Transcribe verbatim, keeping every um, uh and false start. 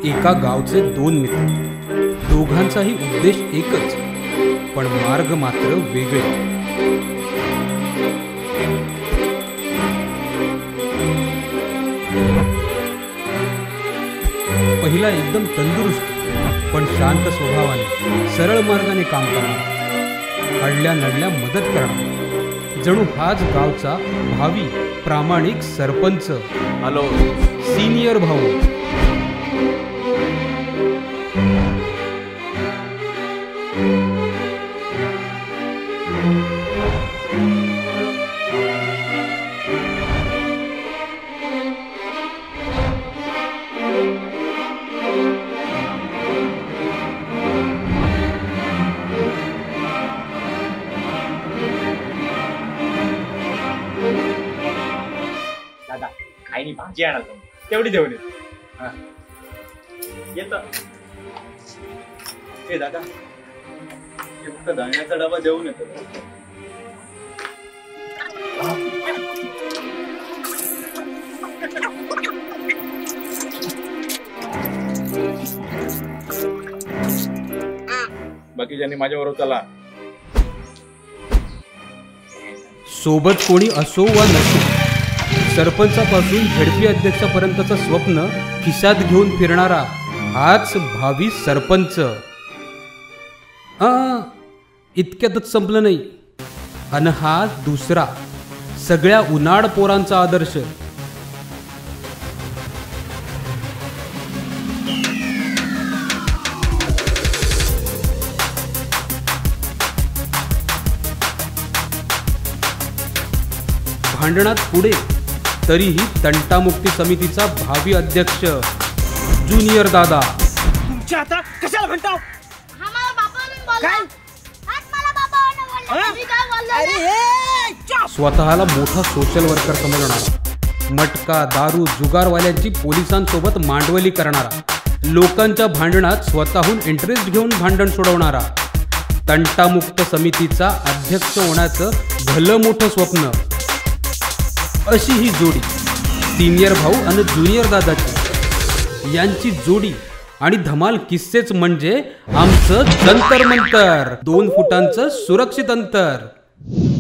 एका गावचे दोन मित्र, दोघांचाही उद्देश एकच, पण मार्ग मात्र वेगळे. पहिला एकदम तंदुरुस्त पण शांत स्वभावाने सरळ मार्गाने काम करणार, अडल्या नडल्या मदत करणार, जणू हाच गावचा भावी प्रामाणिक सरपंच. हॅलो सिनियर भाऊ. दादा खाईनी भाजी आणा तेवढी देऊन येत. हे दादा हे फक्त धान्याचा डबा देऊन येतो. बाकीच्यांनी माझ्याबरोबर चला. सोबत कोणी असो वा नसो, सरपंचापासून झेडपी अध्यक्षापर्यंतचं स्वप्न खिशात घेऊन फिरणारा हाच भावी सरपंच. आ इतक्यातच संपलं नाही. अन हा दुसरा सगळ्या उनाड पोरांचा आदर्श. भांडणात पुढे तरीही तंटामुक्ती समितीचा भावी अध्यक्ष ज्युनियर दादा. तुमच्या आता कशाला म्हणता? स्वतःला मोठा सोशल वर्कर समजणारा, मटका दारू जुगारवाल्यांची पोलिसांसोबत मांडवली करणारा, लोकांच्या भांडणात स्वतःहून इंटरेस्ट घेऊन भांडण सोडवणारा, तंटामुक्त समितीचा अध्यक्ष होण्याचं भलं मोठं स्वप्न. अशी ही जोडी सिनियर भाऊ आणि ज्युनियर दादाची. यांची जोडी आणि धमाल किस्सेच म्हणजे आमचं जंतर मंतर. दोन फुटांचं सुरक्षित अंतर.